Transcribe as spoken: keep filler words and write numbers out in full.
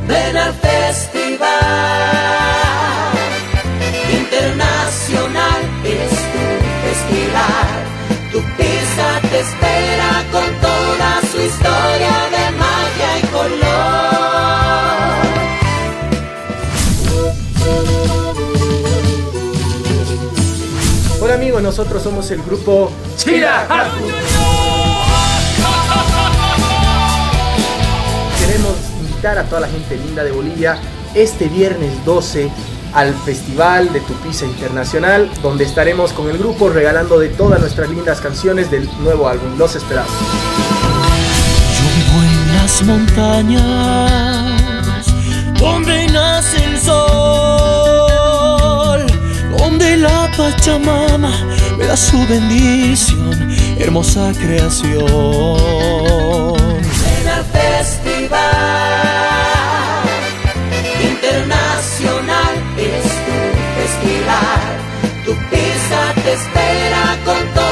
Ven al Festival Internacional, es tu festival. Tupiza te espera con toda su historia de magia y color. Hola amigos, nosotros somos el grupo Chira Haku. Queremos invitar a toda la gente linda de Bolivia este viernes doce al Festival de Tupiza Internacional, donde estaremos con el grupo regalando de todas nuestras lindas canciones del nuevo álbum. Los esperamos. Yo vivo en las montañas, donde nace el sol, donde la Pachamama me da su bendición, hermosa creación. Ven al Festival Internacional, es tu festival. Tupiza te espera con todo.